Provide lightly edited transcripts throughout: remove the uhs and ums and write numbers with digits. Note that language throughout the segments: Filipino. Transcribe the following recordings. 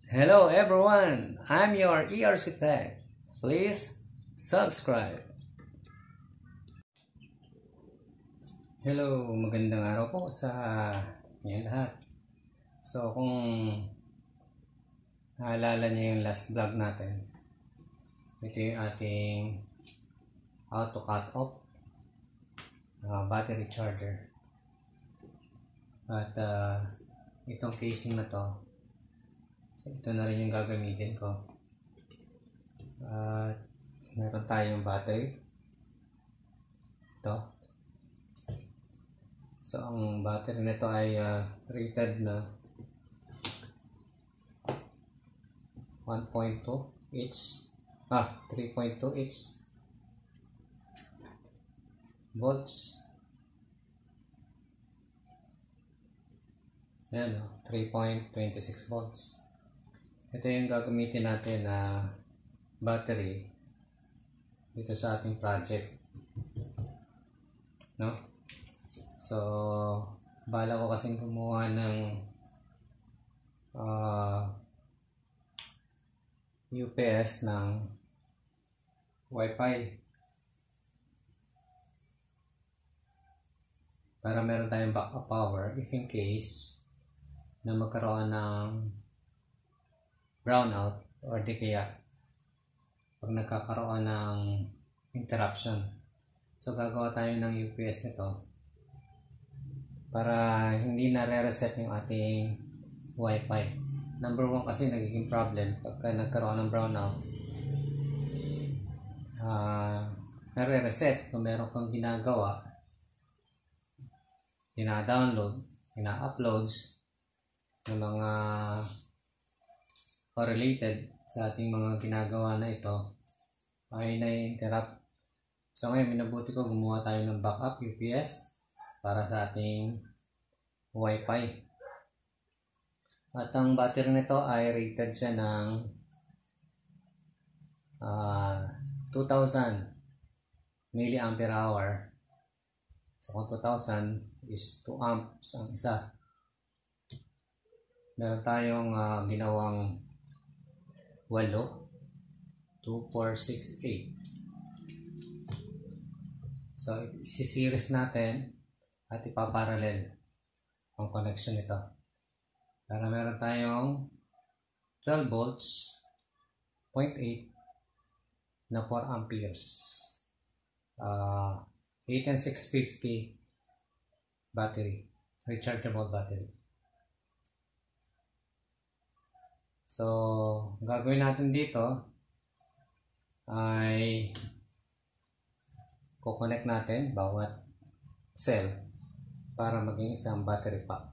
Hello everyone, I'm your ERC Tech. Please subscribe. Hello, magandang araw po sa inyo lahat. So kung naalala niyo yung last vlog natin, ito yung ating auto cut off battery charger. At itong casing na to, so ito na rin yung gagamitin ko. At meron tayong battery. Ito. So ang battery nito ay rated na 1.2 H 3.2 H volts. Ayan, 3.26 volts. Ito yung gagamitin natin na battery dito sa ating project, no? So bala ko kasing kumuha ng UPS ng Wi-Fi para meron tayong backup power if in case na magkaroon ng brownout or di kaya pag nagkakaroon ng interruption. So gagawa tayo ng UPS nito para hindi na-reset yung ating Wi-Fi. Number 1 kasi nagiging problem pagka nagkaroon ng brownout, nare-reset kung meron kang ginagawa, ina-download, ina-uploads ng mga correlated sa ating mga ginagawa na ito ay na-interrupt. So ngayon minabuti ko gumawa tayo ng backup UPS para sa ating Wi-Fi. At ang battery nito ay rated siya ng 2000 mAh. So kung 2000 is 2 amps ang isa. Meron tayong ginawang 8, 2, 4, 6, 8. So isi-series natin at ipaparallel ang connection nito para meron tayong 12 volts 0.8 na 4 amperes 18650 battery, rechargeable battery. So gagawin natin dito ay kukonect natin bawat cell para maging isang battery pack.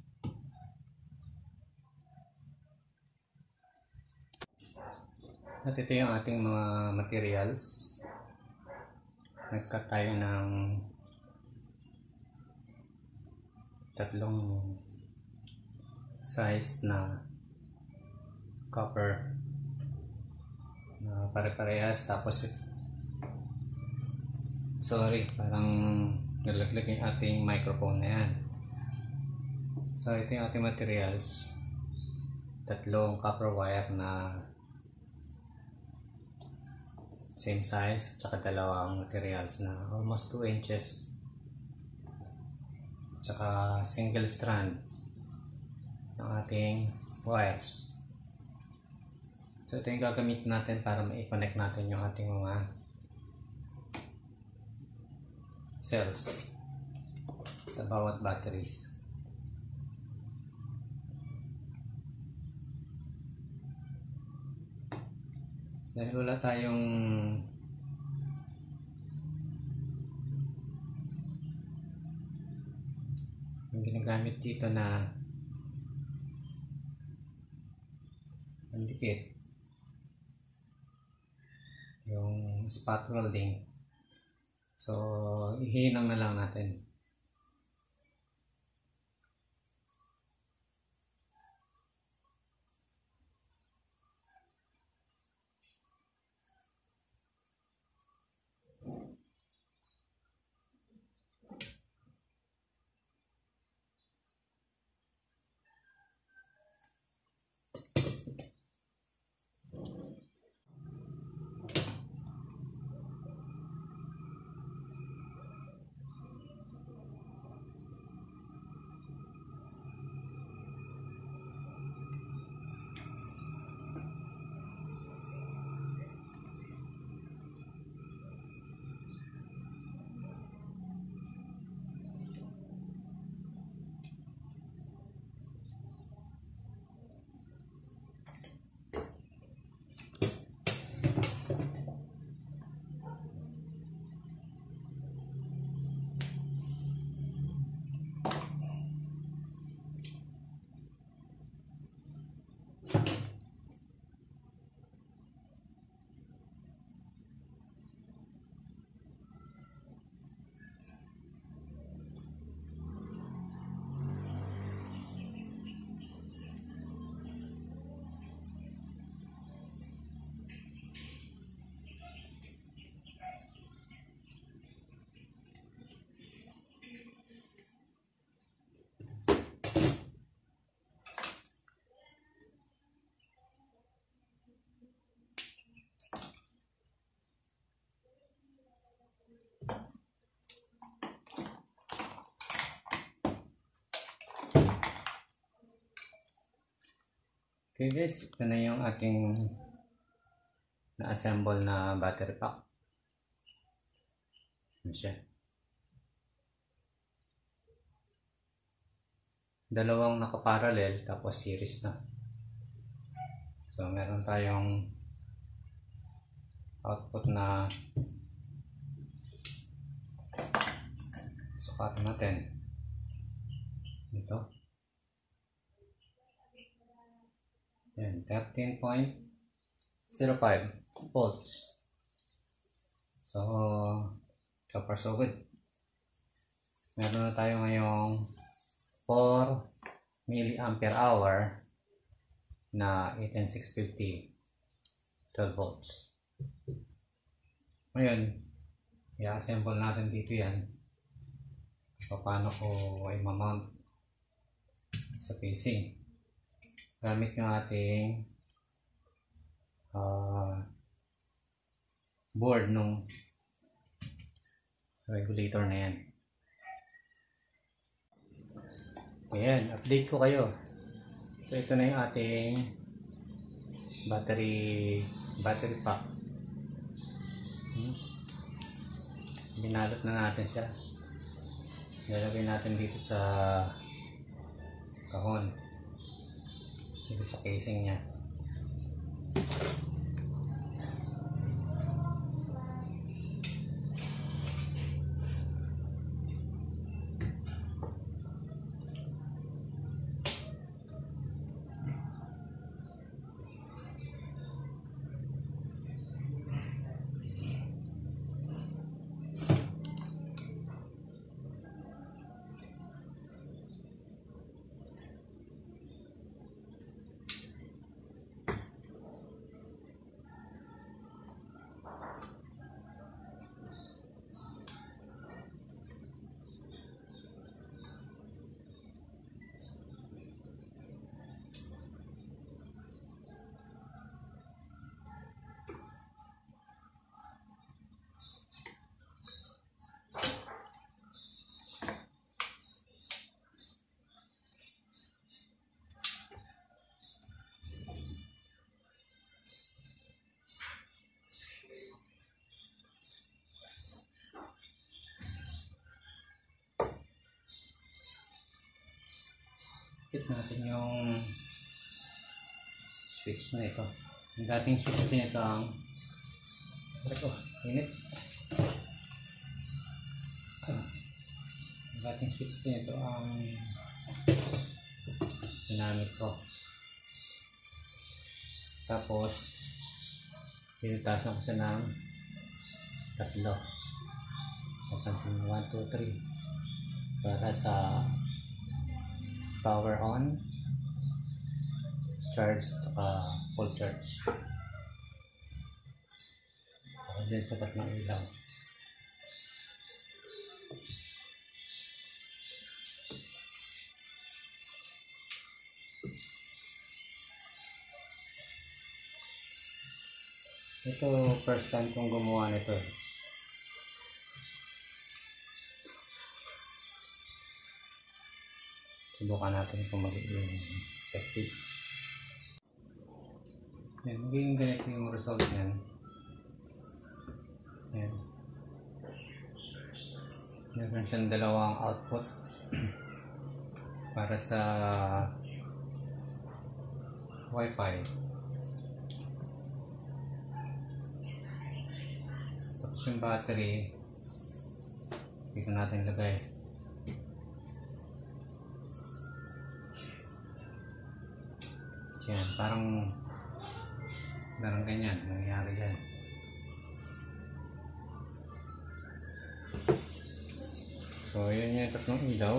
At ito yung ating mga materials. Nagkat tayo ng 3 size na copper na pare-parehas. Tapos parang nalaglag yung ating microphone na yan. So ito yung ating materials, 3 copper wire na same size, at saka 2 materials na almost 2 inches, at saka single strand ng ating wires. So ito yung gagamitin natin para ma-connect natin yung ating mga cells sa bawat batteries. Dahil wala tayong ginagamit dito na pandikit, yung spot welding, so ihinang na lang natin. Okay guys, ito na yung ating na-assemble na battery pack. Ano siya? Dalawang nakaparallel tapos series na. So meron tayong output na sukatin natin. Ito. Yan, 13.05 volts. So far so good. Meron na tayo ngayong 4 milliampere hour na 18650 12 volts. Ngayon, i-assemble natin dito yan. Paano ko i-mount sa casing gamit yung ating board nung regulator na yan. Ayan, update ko kayo. So ito na yung ating battery pack. Binalot na natin siya. Nilagay natin dito sa kahon, dito sa casing niya. Hit natin yung switch na ito. Yung dating switch din ito ang init. Yung dating switch din ito ang ginamit ko. Tapos pinutasan ko siya ng 3. Papansin 1, 2, 3 para sa power on, charge, at full charge. Diyan sapat ng ilaw. Ito first time kong gumawa nito. Subukan natin kung magiging effective. Yan, magiging ganito yung result yan. Yan. Meron siyang dalawang output para sa Wi-Fi. Tapos yung battery, dito natin lagay. Yan, parang ganyan nangyayari yan. So yun yung tatlong ilaw,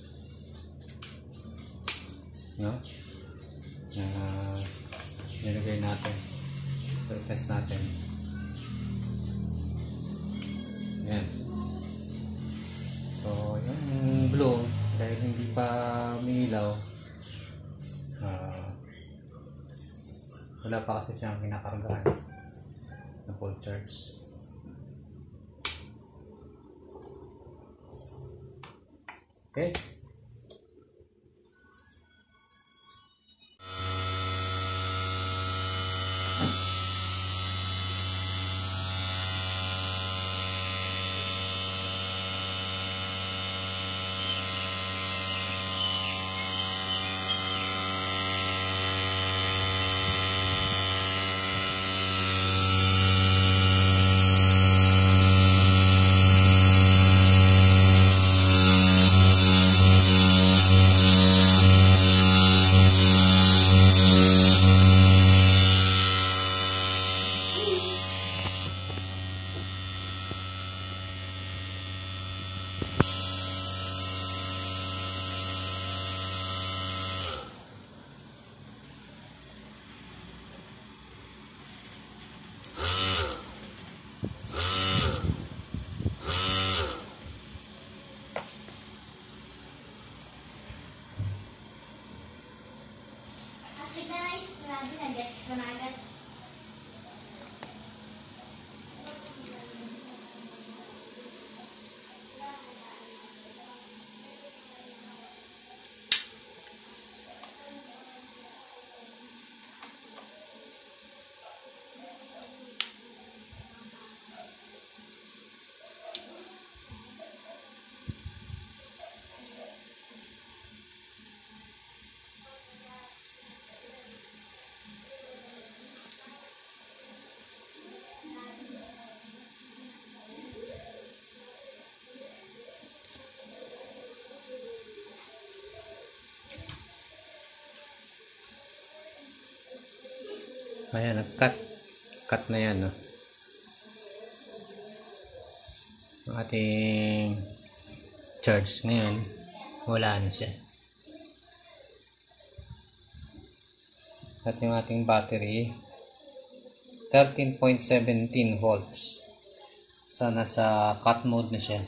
no? Na nilagay natin. So test natin. Yan. So yung blue, dahil hindi pa umiilaw, wala pa kasi siyang kinakargahan na full charge. Okay. Ayan, cut na yan, no? Ang ating charge ngayon, wala na siya. At yung ating battery, 13.17 volts. So, nasa cut mode na siya.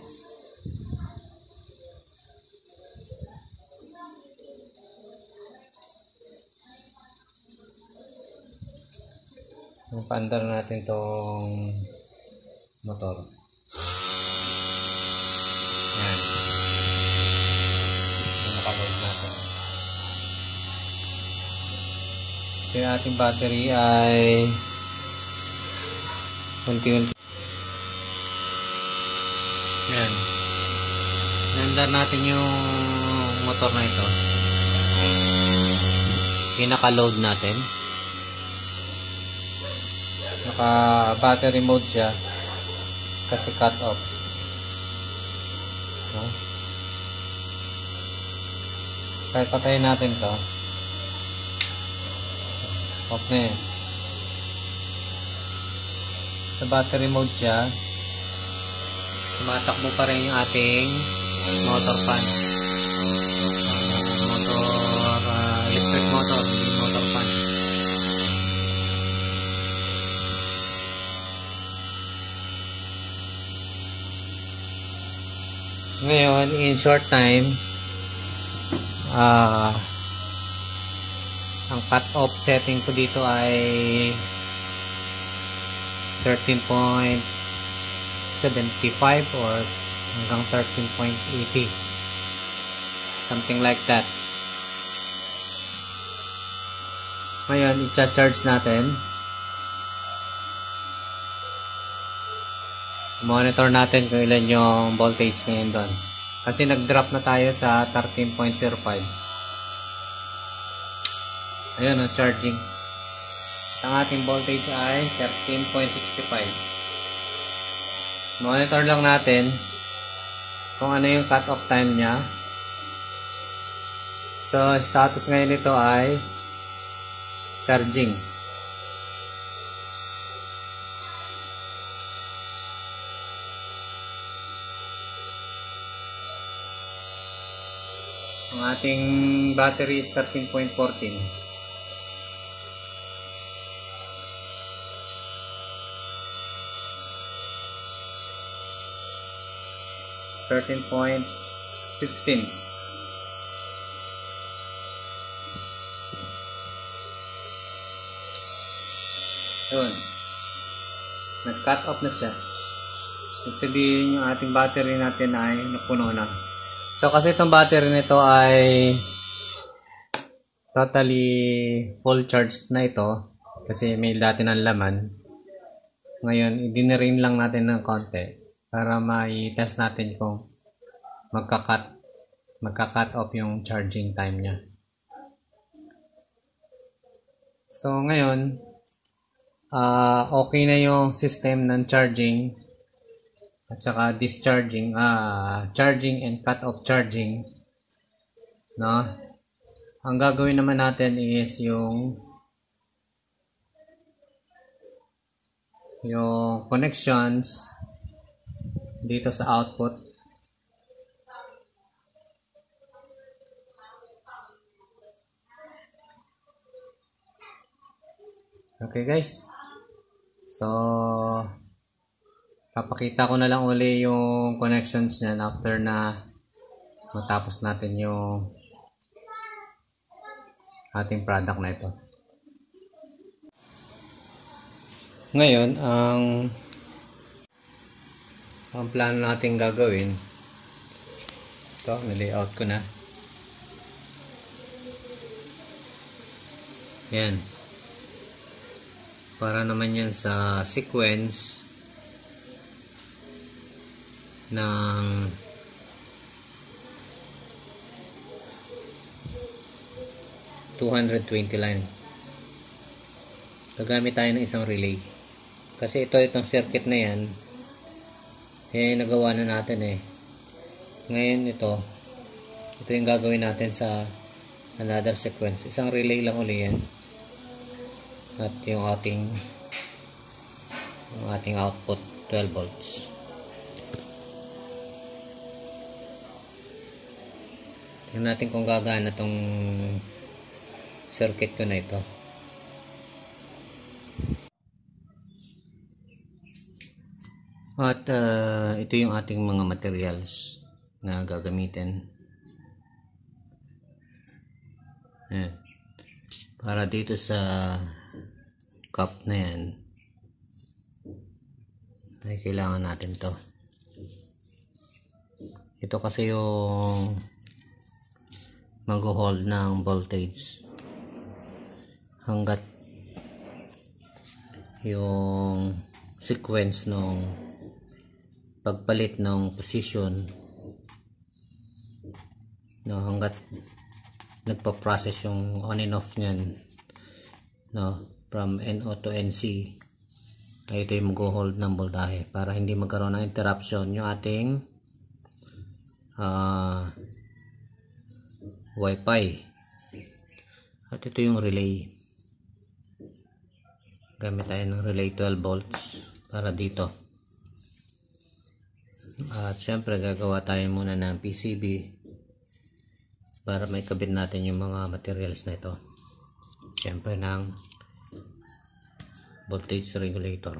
Paandar natin tong motor. Yan. Nakaload natin. So yung ating battery ay unti-unti. Yan. Paandar natin yung motor na ito. Pinaka-load natin. Naka battery mode siya kasi cut off, no? Kahit patayin natin to, off na yun. Sa battery mode siya, tumatakbo pa rin yung ating motor fan, electric motor, hindi motor fan. Ngayon, in short time, ang cut-off setting ko dito ay 13.75 or hanggang 13.80. Something like that. Ngayon, i-charge natin. Monitor natin kung ilan yung voltage ngayon doon. Kasi nag-drop na tayo sa 13.05. Ayun, charging. Ang ating voltage ay 13.65. Monitor lang natin kung ano yung cut-off time niya. So, status ngayon nito ay charging. Ang ating battery is 13.14. $13.16. Yun. Nag-cut off na siya. Ibig sabihin yung ating battery natin ay napuno na. So, kasi itong battery nito ay totally full charged na ito. Kasi may dati ng laman. Ngayon, i-drain lang natin ng konti para mai-test natin kung magka-cut off yung charging time niya. So, ngayon, okay na yung system ng charging at saka discharging, charging and cut off charging, no? Ang gagawin naman natin is yung connections dito sa output. Okay guys, so papakita ko na lang uli yung connections niyan after na matapos natin yung ating product na ito. Ngayon, ang plano natin gagawin, ito, nilayout ko na. Yan. Para naman yan sa sequence ng $220 line. Gagamit tayo ng isang relay. Kasi itong circuit na yan, nagawa na natin eh. Ngayon ito yung gagawin natin sa another sequence. Isang relay lang uli yan. At yung ating output 12 volts. Tingnan natin kung gagana tong circuit ko na ito. At ito yung ating mga materials na gagamitin. Ayan. Para dito sa cup na yan ay kailangan natin to. Ito kasi yung mag-hold ng voltage hanggat yung sequence ng pagpalit ng position, no, hanggat nagpa-process yung on and off nyan, no, from NO to NC, ay ito yung mag-hold ng voltahe para hindi magkaroon ng interruption yung ating Wi-Fi. At ito yung relay. Gamit tayo ng relay 12 volts para dito. At syempre gagawa tayo muna ng PCB para may kabit natin yung mga materials na ito. Syempre ng voltage regulator.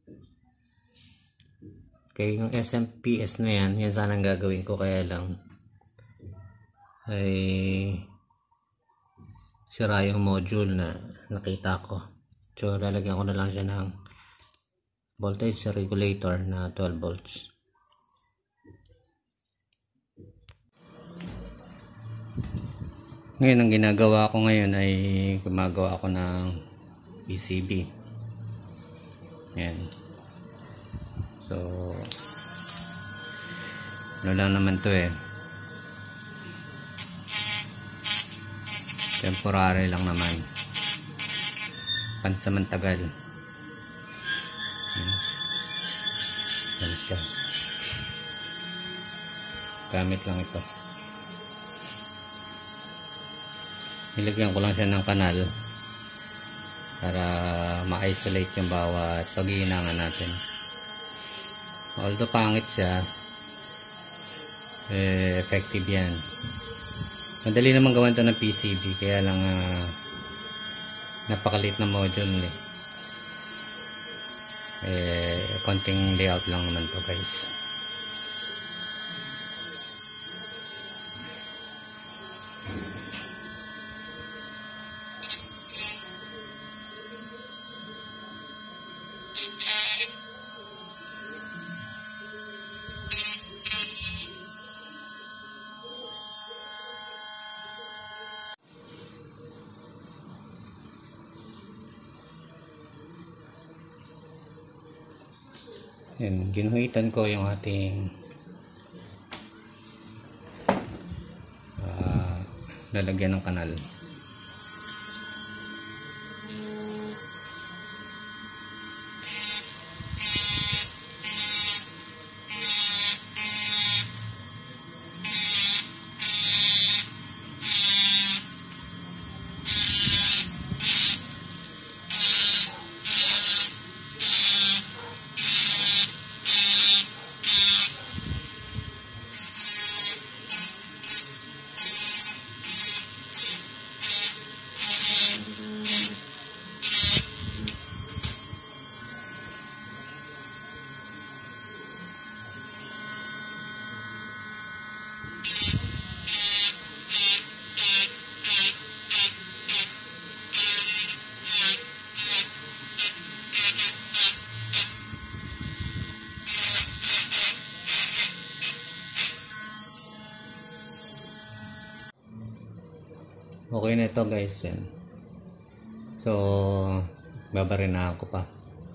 Okay, yung SMPS na yan sana ang gagawin ko, kaya lang ay sira yung module na nakita ko. So lalagyan ko na lang siya ng voltage regulator na 12 volts. Ngayon ang ginagawa ko ngayon ay gumagawa ako ng PCB. Yan. So ano lang naman to eh, temporary lang naman, pansamantagal. Yan siya, gamit lang ito. Nilagyan ko lang siya ng kanal para ma-isolate yung bawat pag-iinangan natin. Although pangit siya, effective yan. Madali naman gawan ito ng PCB, kaya lang napakalit na module konting layout lang naman to guys. Yan, ginuhitan ko yung ating lalagyan ng kanal. Okay na ito guys. Yan. So, babarinahan ko pa.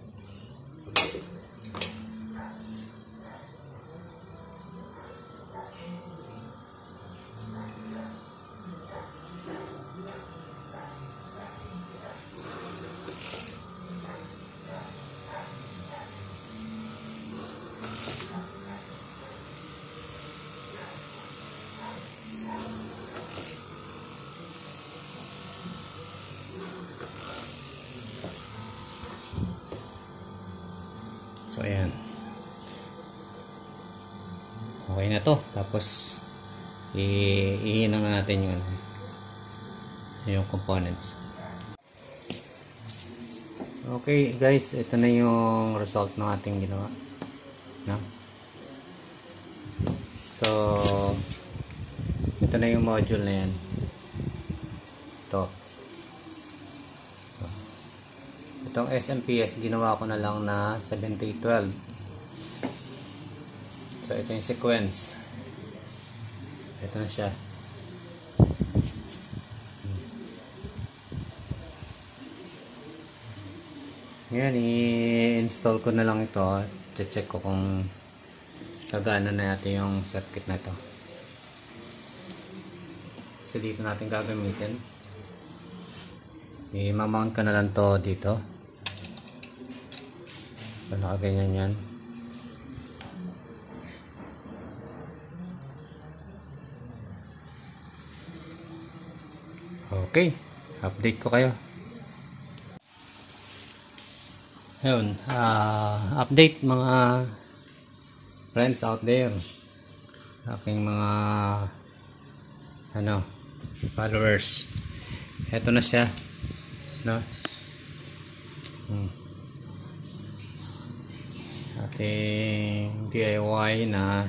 So ayan, okay na to. Tapos ihinang na natin yung components. Okay guys, ito na yung result ng ating ginawa, no? So ito na yung module na yan. Itong SMPS ginawa ko na lang na 7012. So ito yung sequence. Ito na siya. Ngayon i-install ko na lang ito. Check ko kung gagana na natin yung circuit na ito. Kasi dito natin gagamitin. I-mount ka na lang to dito. So nakaganyan yan. Okay, update ko kayo. Ayun, update mga friends out there, aking mga followers. Ito na siya, no? Ating DIY na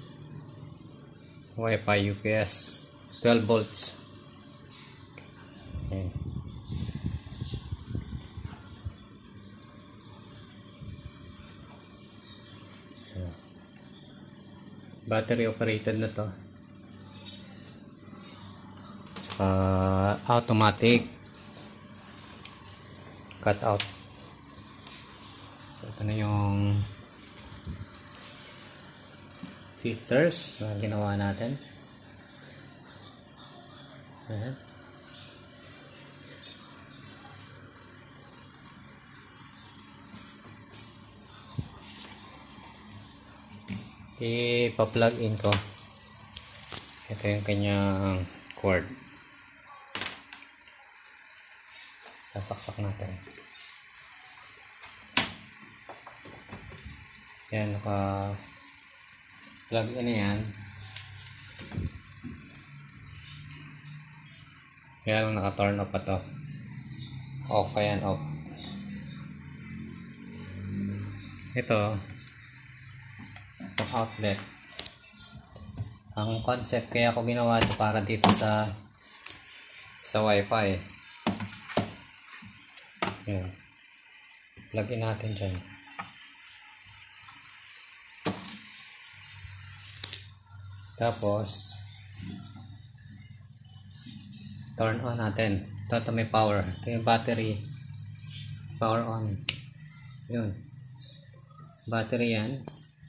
Wi-Fi UPS 12 volts. Okay. Battery operated na to. Saka automatic cut out. So ito na yung filters na ginawa natin. Ayan. Ipa-plug in ko. Ito yung kanyang cord. Sasaksak natin. Yan, naka-plug in yan. Kaya lang naka-turn off pa to. Off, ayan, off. Ito outlet. Ang concept kaya ako ginawa ito para dito sa Wi-Fi. Yan. Plug in natin dyan. Tapos turn on natin. Ito may power. Ito yung battery. Power on. Yun. Battery yan.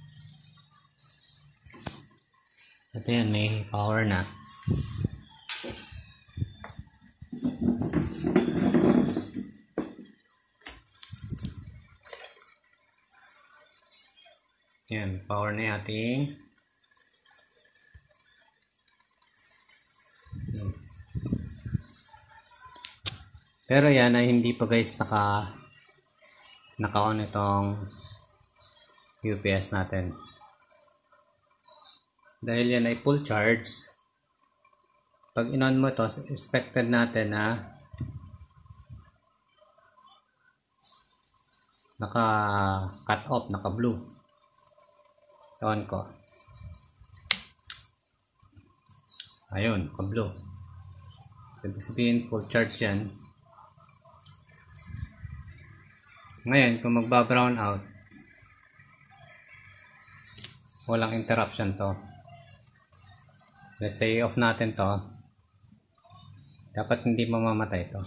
Ito yan, may power na. Yan, power na ating pero yan ay hindi pa guys naka-on itong UPS natin. Dahil yan ay full charge, pag in-on mo to, expected natin na naka-cut off, naka-blue. On ko. Ayun, naka-blue. So, ibig sabihin full charge yan. Ngayon, kung magba-brown out, walang interruption to. Let's say off natin to. Dapat hindi mamamatay ito.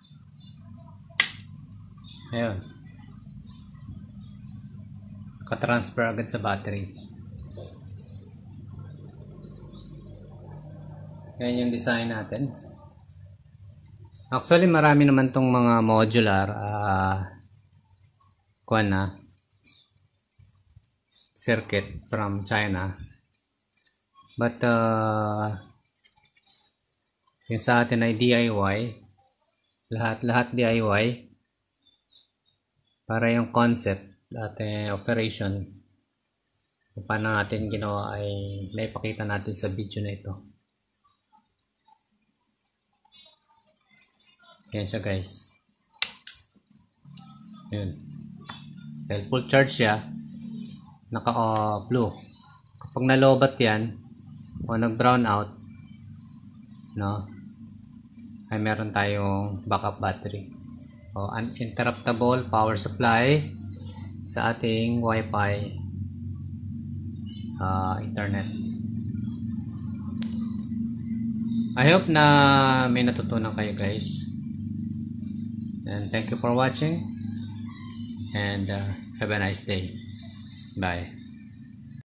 Ayun. Naka-transfer agad sa battery. Yan yung design natin. Actually, marami naman tong mga modular circuit from China. But yung sa atin ay DIY. Lahat DIY. Para yung concept, ating operation, kung paano natin ginawa ay naipakita natin sa video na ito. Yan siya guys. Yun. Dahil full charge siya, naka blue. Kapag nalobat yan o nag brown out, no, ay meron tayong backup battery o uninterruptible power supply sa ating Wi-Fi internet. I hope na may natutunan kayo guys. And thank you for watching, and have a nice day. Bye.